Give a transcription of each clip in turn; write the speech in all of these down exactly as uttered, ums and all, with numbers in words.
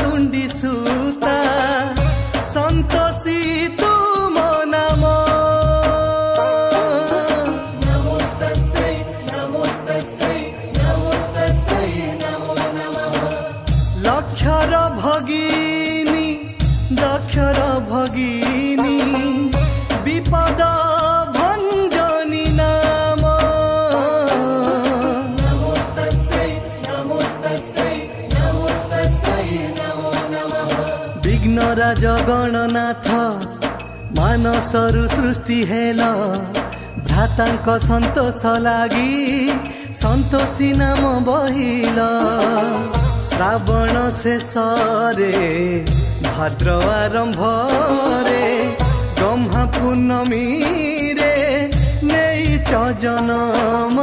तुंडी सूता संतोषी तुम नाम लक्षर भगिनी दक्षर भगिनी विपद भंजनी नाम विघ्नराज गणनाथ मानसरु सृष्टि हेल भ्रातांक संतोष लागी संतोषी नाम बहिल श्रावण शेष रे भाद्र आरंभ रे गम्हा पूर्णमी रे नेई च जनम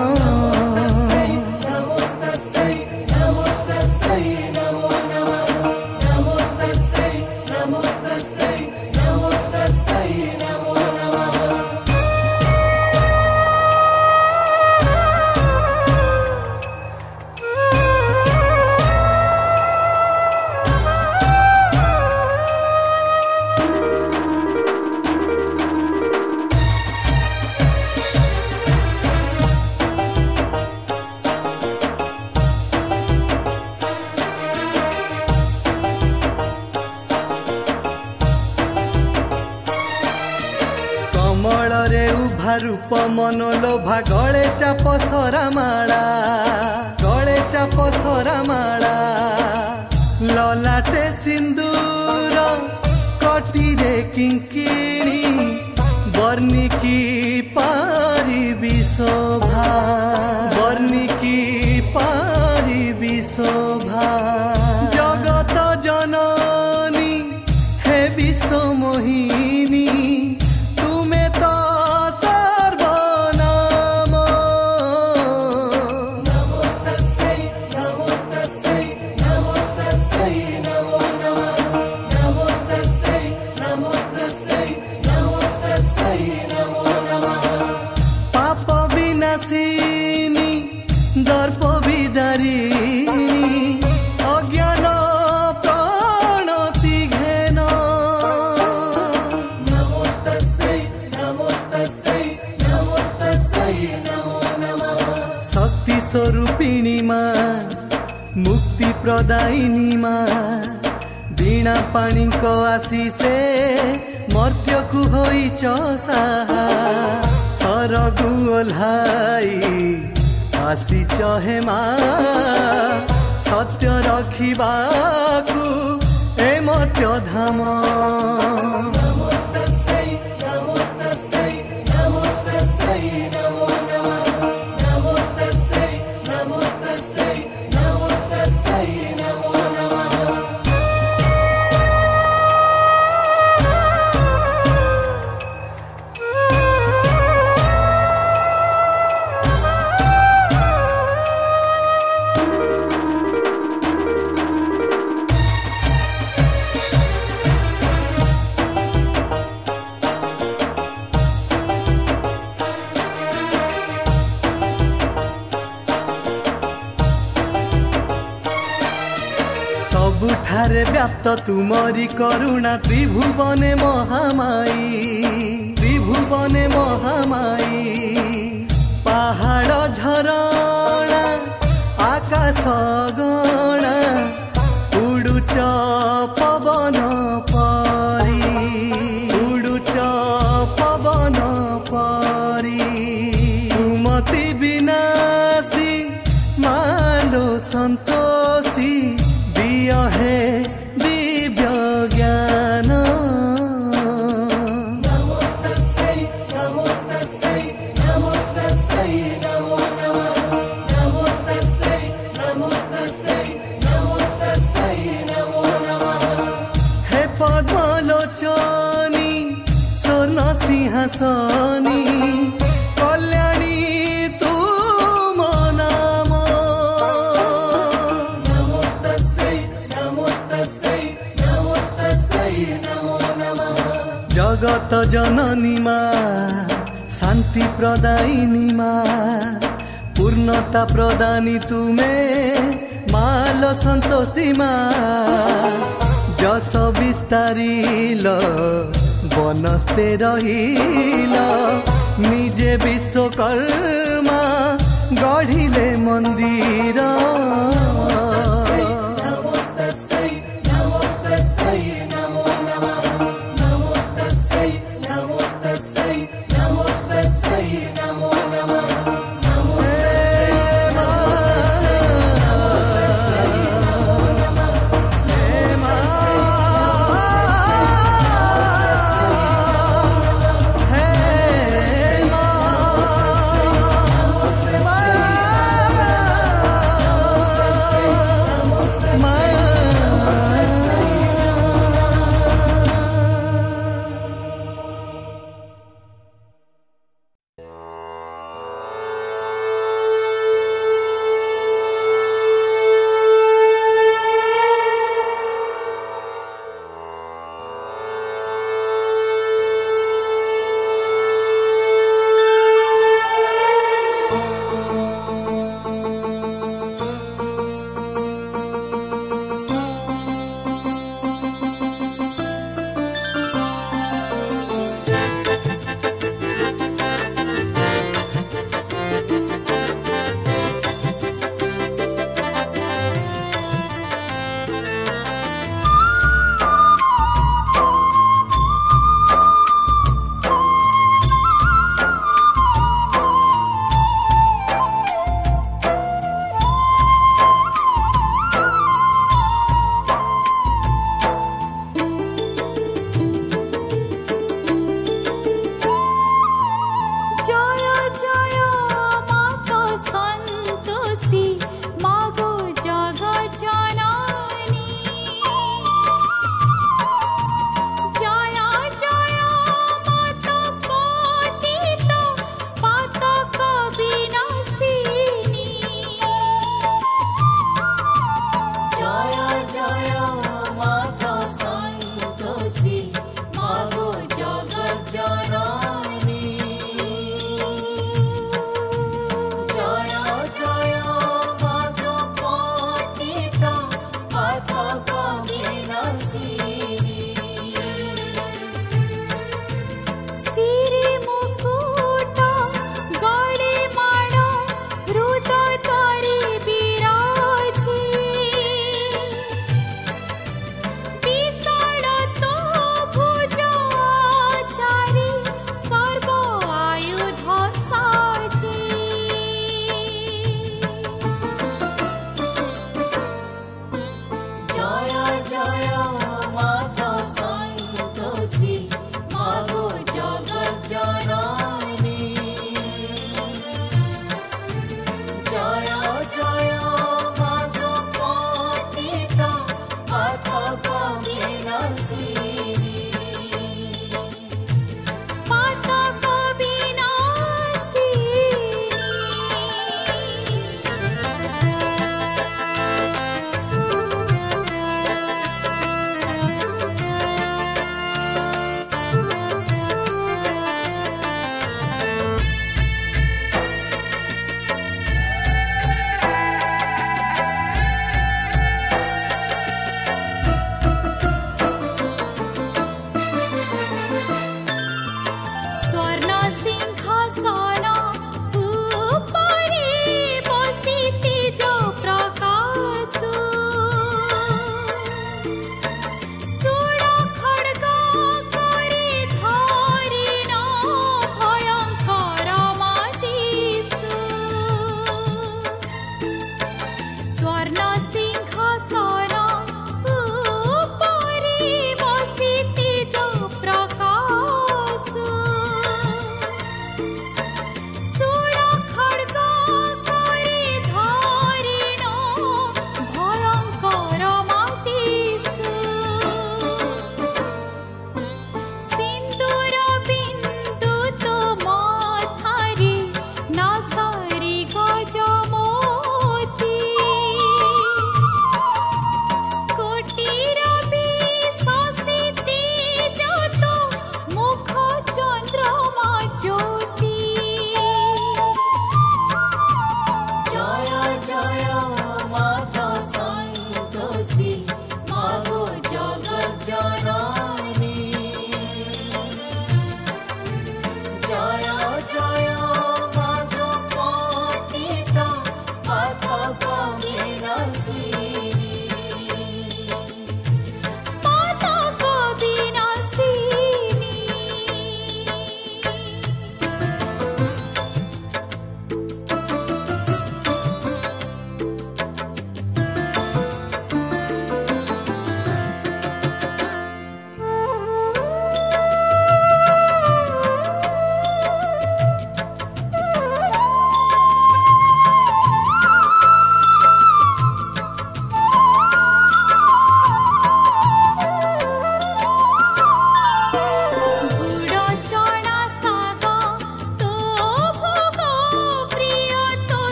रूप मनोलोभा गले चाप सरामाला गले चाप सरामाला ललाटे सिंदूर कटिरे किंकिणी वर्णिकी पारिबी शोभा वर्णिकी पारिबी शोभा जगत जननी हे विश्व मोहिनी दर्प विदारिणी अज्ञान प्रणति घेन शक्ति स्वरूपिणी माँ मुक्ति प्रदायिनी माँ वीणा पाणी को आशीषे मर्त्य को होई चसा सरगु ओल्हाई आसी चहे माँ सत्य रखिबाकु ए मर्त्य धाम सबुठारे व्याप्त तुमरी करुणा त्रिभुवने महामाई त्रिभुवने महामाई पहाड़ झरणा आकाश गणा उडुच पवन परी उडुच पवन परी सुमति विनाशी मालो संतोषी है दिव्य ज्ञान हे पद्मलोचनी स्वर्ण सिंहासनी कल्याणी जगत जननी माँ शांति प्रदायिनी माँ पूर्णता प्रदानी तुमे माल संतोषी माँ आकाश विस्तारिल बनस्ते रहिल निजे विश्वकर्मा गढ़िले मंदिर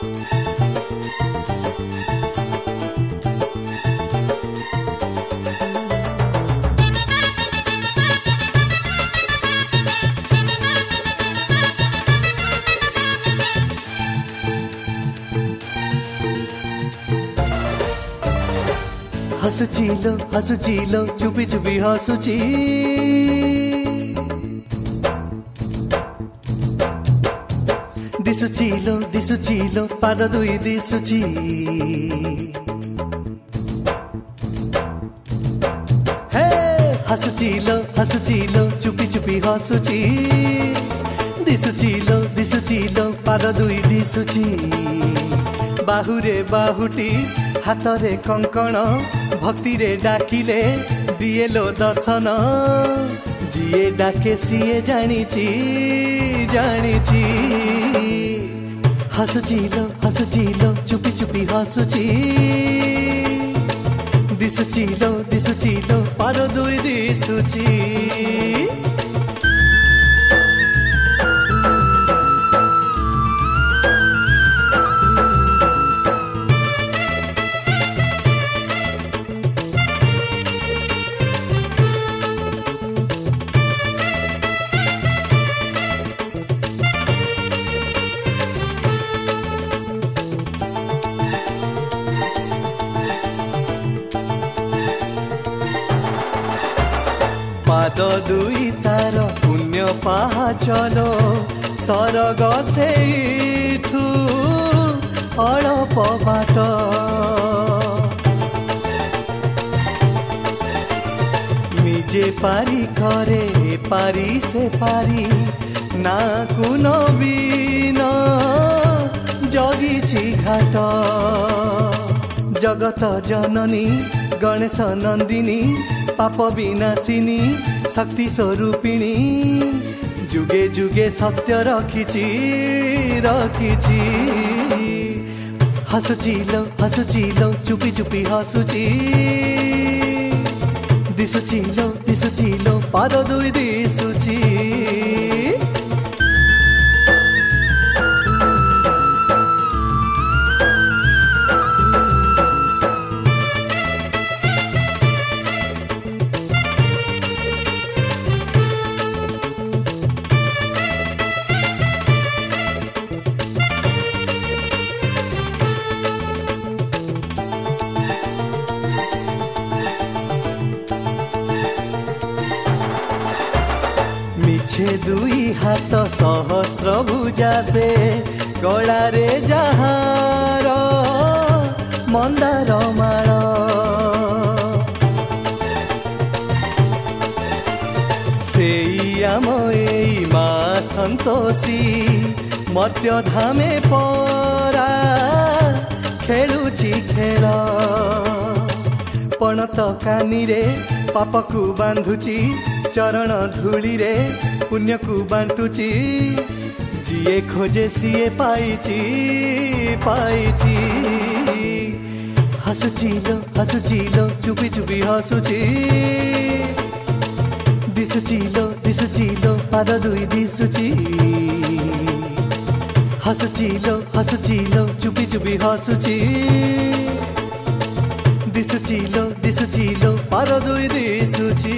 हसुचिलो हसुचिलो चुपी चुपी हसुची दिसुचिलो दिसुचिलो पाद दुई दिसुची हे हसुचिलो हसुचिलो चुपी चुपी हसुची दिसुचिलो दिसुचिलो पाद दुई दिसुची बाहुरे बाहुटी हातरे कंकण भक्ति रे डाकिले दिएलो दर्शन जिए डाके सिए जानिची जानिची हसुचिलो हसुचिलो चुपी चुपी हसुची दिसुचिलो दिसुचिलो पाद दुई दिसुची पाद दुई तार पुण्य पाचलो सरग सेठू अल्प बाट निजे पारी करे पारी से पारी ना को नवीन जगिची घाट जगत जननी गणेश नंदिनी पाप विनाशिनी शक्ति स्वरूपिणी जुगे जुगे सत्य रखिची रखिची हसुचिलो हसुचिलो चुपी चुपी हसुची दिसुचिलो दिसुचिलो पाद दुई दिसुची छे दुई हाथ सहस्र भुजा से गला रे जहार मंदार माळ सेई आम एई मा संतोषी मर्त्य धामे परा खेलुची खेल पणत कानी रे पापकु बांधुची चरण धूली रे पुण्य को बांटुची जिए खोजे सिए पाइची पाइची हसुचिलो हसुचिलो चुपी चुपी हसुची दिसुचिलो दिसुचिलो पाद दुई दिसुची हसुचिलो हसुचिलो चुपी चुपी हसुची दिसुचिलो दिसुचिलो पाद दुई दिसुची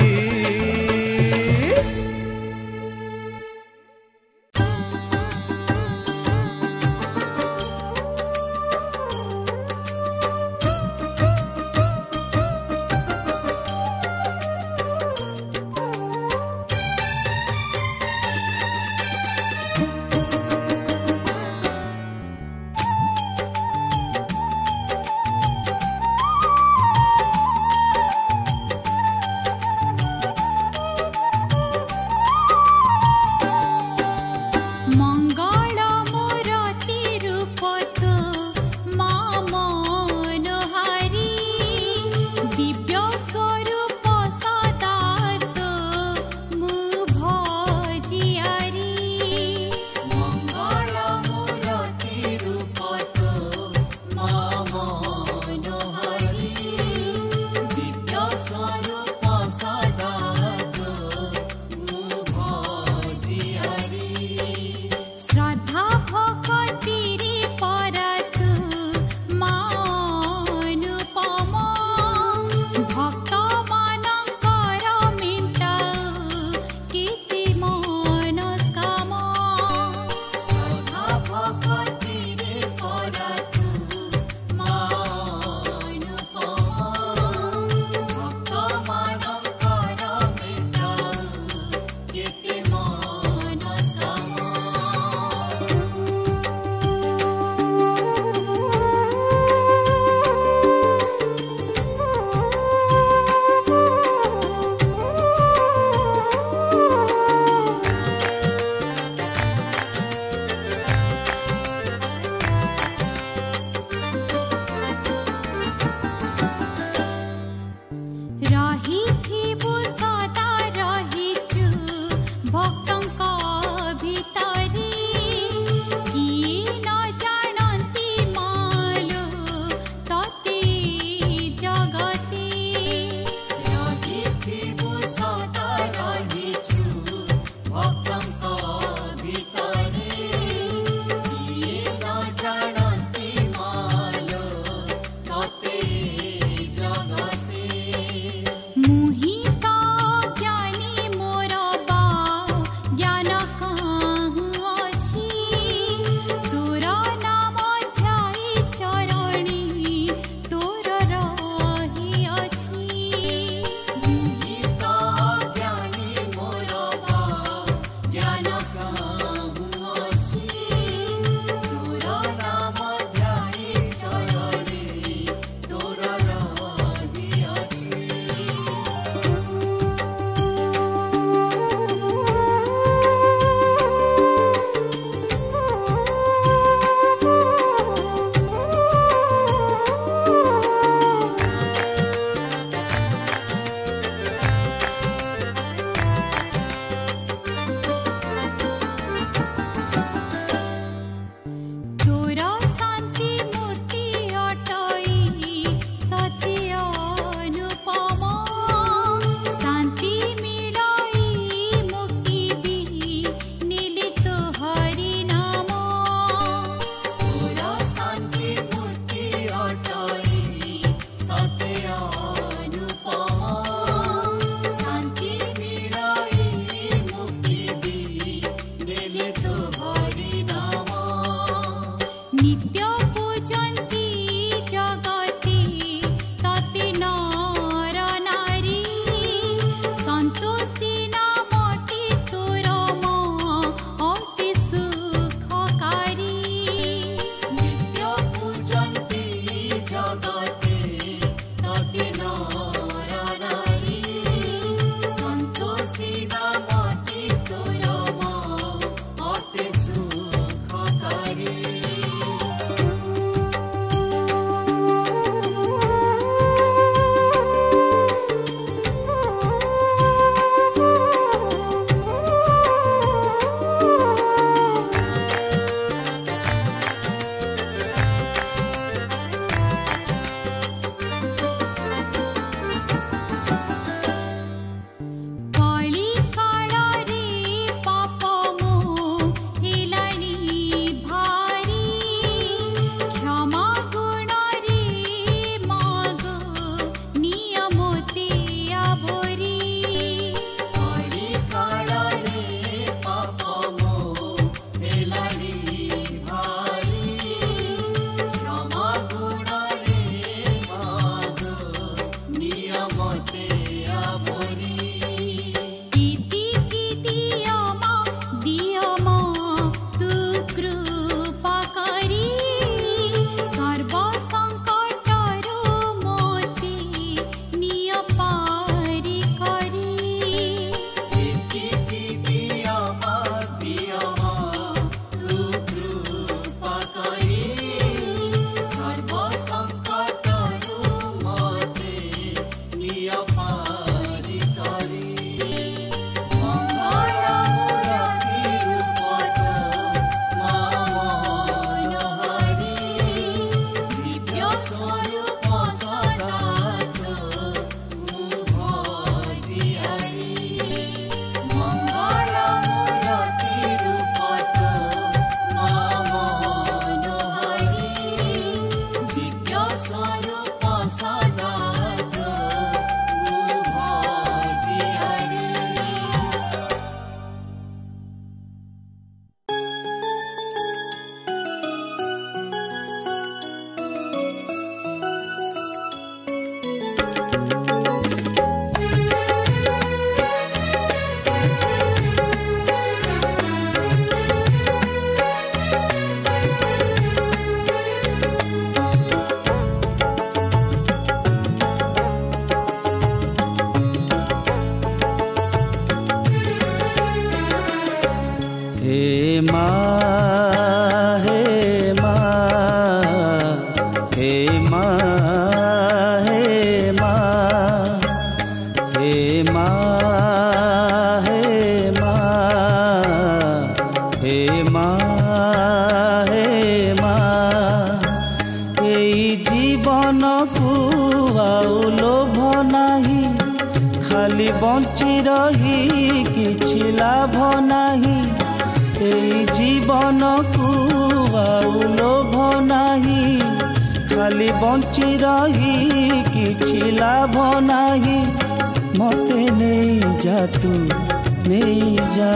हे माँ हे माँ हे माँ हे माँ हे माँ हे माँ एई जीवन को आउ लोभ नाही खाली बंची रही किछि लाभ नाही एई जीवन को आउ लोभ नाही खाली बंची रही किछि लाभ नाही मते नहीं जा तू नहीं जा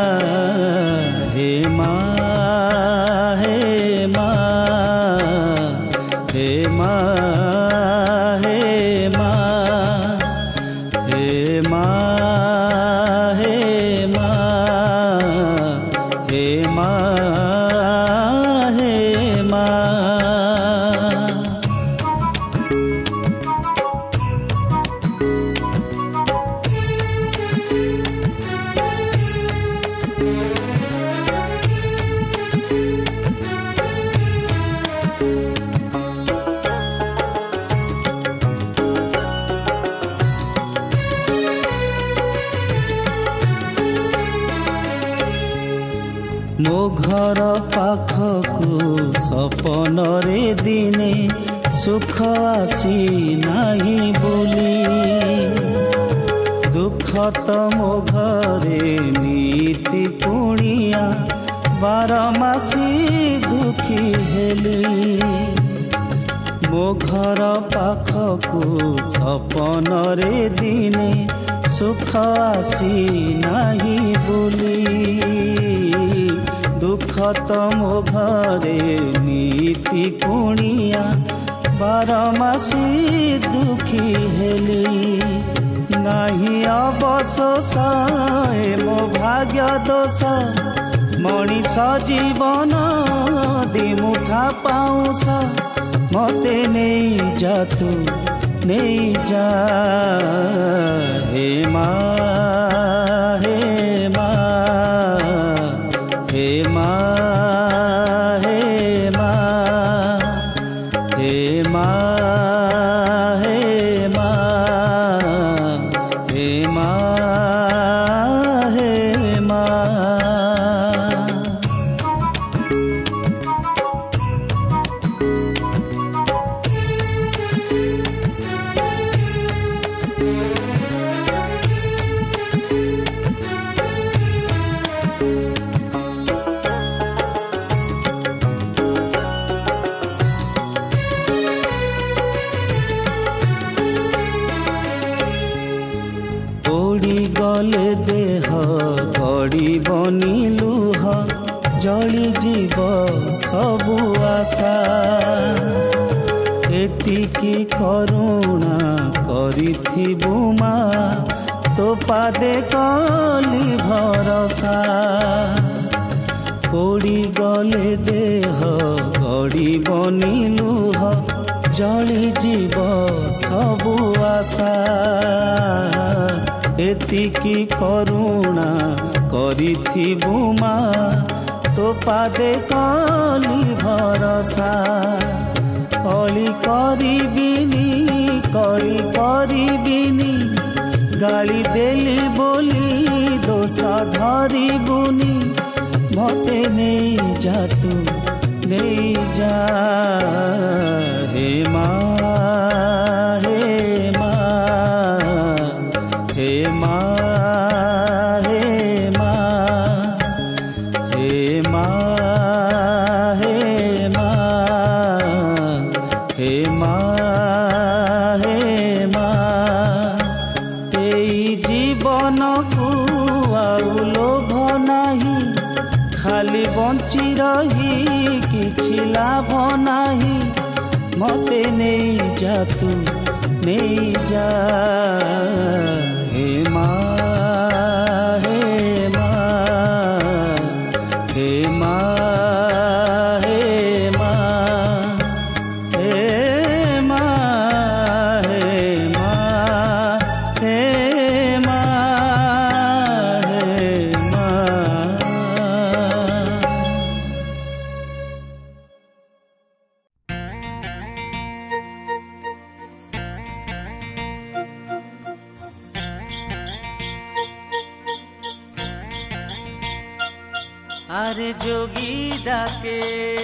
हे माँ हे माँ हे माँ हे माँ हे माँ हे माँ हे माँ हे माँ। मो घर पाखकु सपन रे दिने सुख आसी नाही बोली दुख तो मो घरे नीति पुणिया बारमासी दुखी हेली मो घर पाखकु सपन रे दिने सुख आसी नाही बोली दुख तो मो घरे नीति कुणिया बारमासी दुखी हेली नहीं अवशोष ए मो भाग्य दोष मनीष जीवन दिमुठा पाऊस मते नहीं जा तू नहीं जा हे माँ हे माँ हे माँ हे माँ हे माँ हे माँ हे माँ हे माँ। गले देह गड़ी बनी लुह जली जीव सबु आशा एतिकी करुणा करिथिबु माँ तो पादे कली भरसा पोड़ी गले देह गड़ी बनी लुह जली जीव सबु आशा एतिकी करुणा करिथिबु माँ तो पादे कली भरसा कली करिबिनी कली करिबिनी गाली देली बोली दोष धरिबुनी मते नहीं जा तू नहीं जा हे माँ हे माँ हे माँ हे माँ हे माँ हे माँ हे माँ हे माँ एई जीवन को आउ लोभ नाही खाली बंची रही किछि लाभ नाही मते नहीं जा तू नहीं जा हे माँ हे माँ हे माँ हे माँ हे माँ हे माँ हे माँ हे माँ। আরে যোগী ডাকে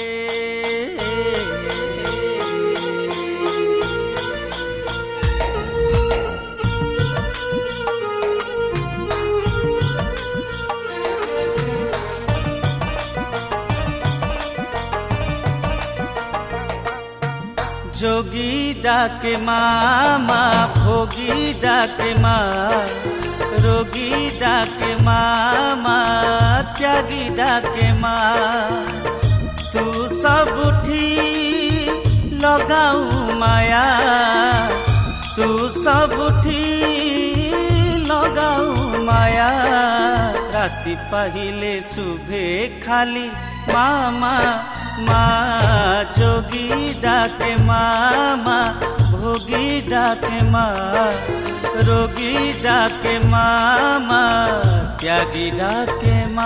যোগী ডাকে মামা ভোগী ডাকে মা रोगी डाके मामा त्यागी डाके मा तू सब उठी लगाऊ माया तू सब उठी लगाऊ माया राति पहिले सुभे खाली मामा मा जोगी डाके मामा भोगी डाके मा रोगी डाके मामा त्यागी डाके मा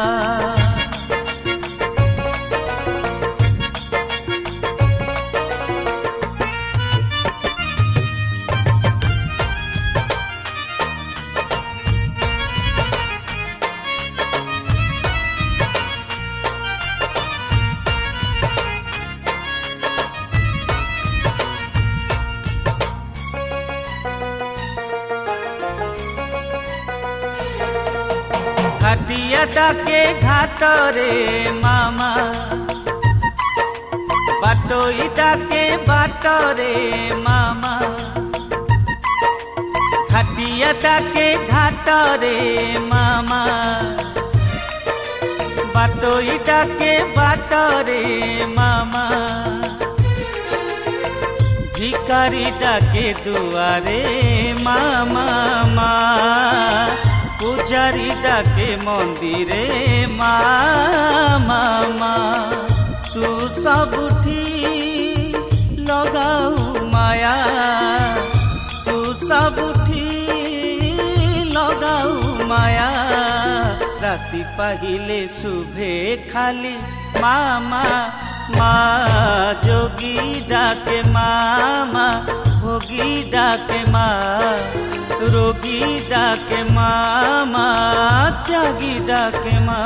घाटिया डाके घाट रे मामा बाटोई डाके बाट रे मामा घाटिया डाके घाट रे मामा बाटोई डाके बाट रे मामा भिकारी डाके दुआरे मामा मा पुजारी डाके मंदिरे मामा मा तू सब उठी लगाऊ माया तू सब उठी लगाऊ माया राति पहिले सुभे खाली मामा मा जोगी डाके मामा भोगी डाके मा रोगी डाके मामा त्यागी डाके मा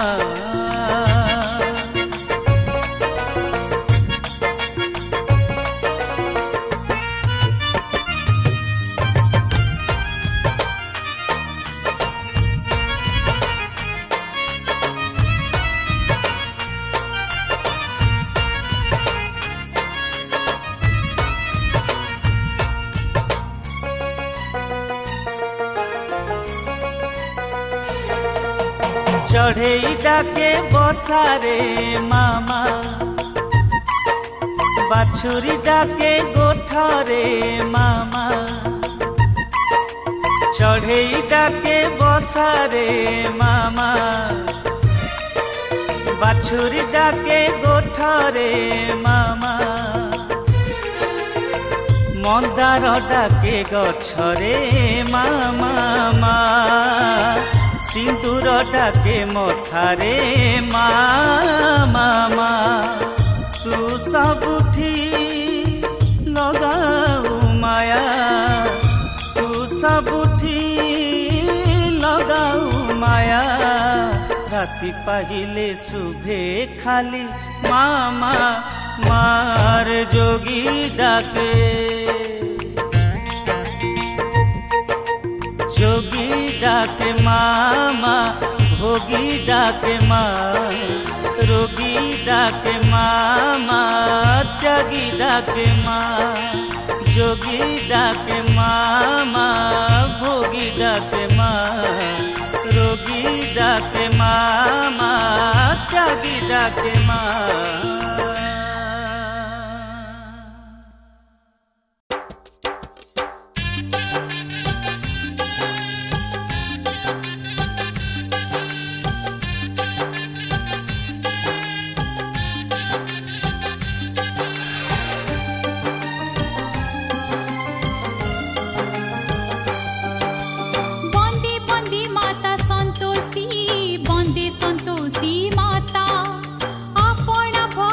चढ़े डाके बसारे मामा बाछुरी डाके गोठरे मामा चढ़े डाके बसारे मामा बाछुरी डाके गोठरे मामा मंदार डाके गछरे मामा मा सिंदूर डाके मथारे मामा मा तू सब उठी लगाऊ माया तू सब उठी लगाऊ माया राति पहिले सुभे खाली मामा मार जोगी डाके जोगी डाके मामा भोगी डाके मा रोगी डाके मामा त्यागी डाके मा जोगी डाके मामा भोगी डाके मा रोगी डाके मामा त्यागी डाके मा संतोषी माता आपण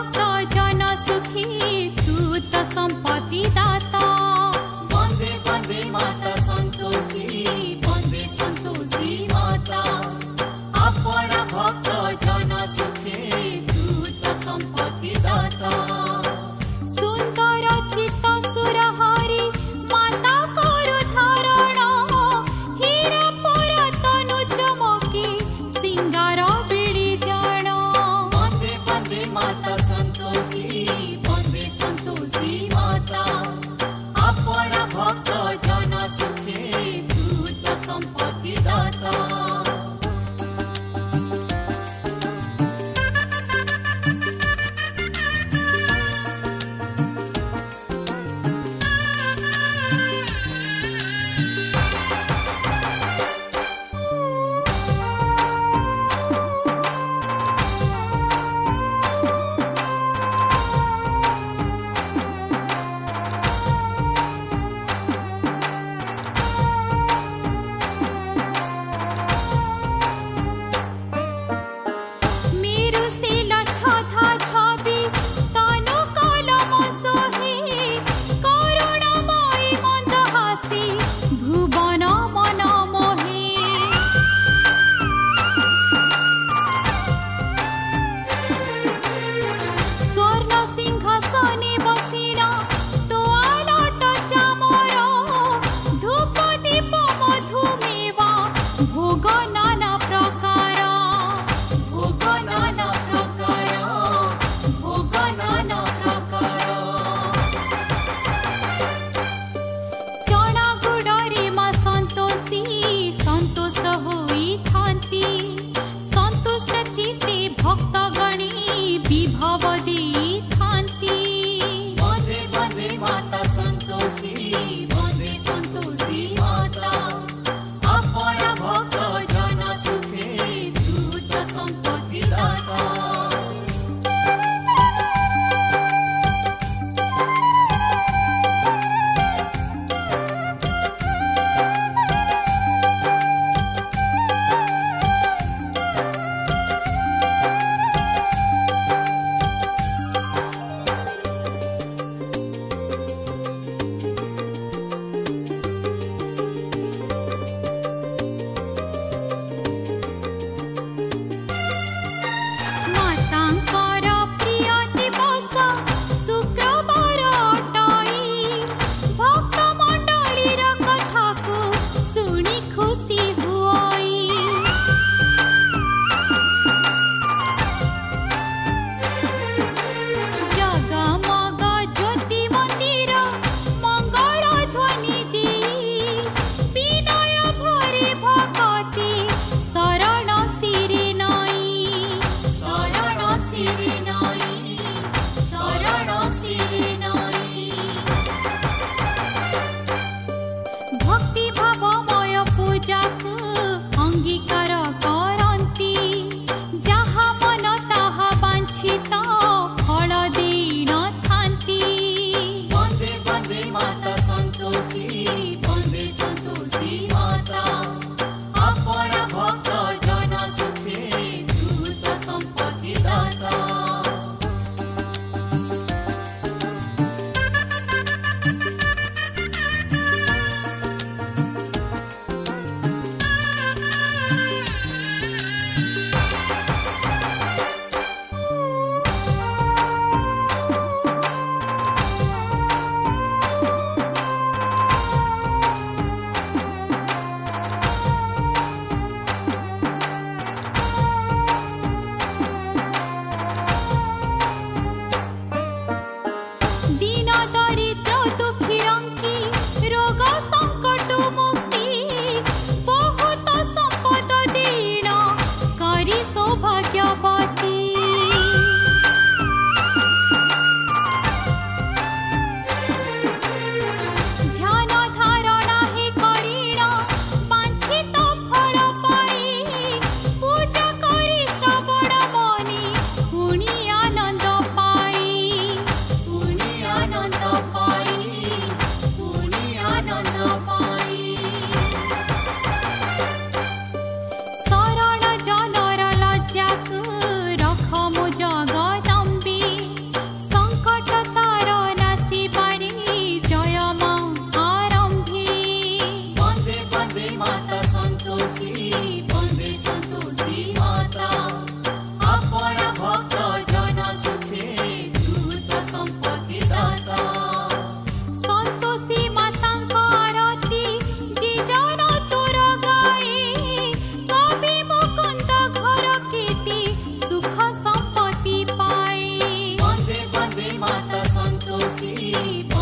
दी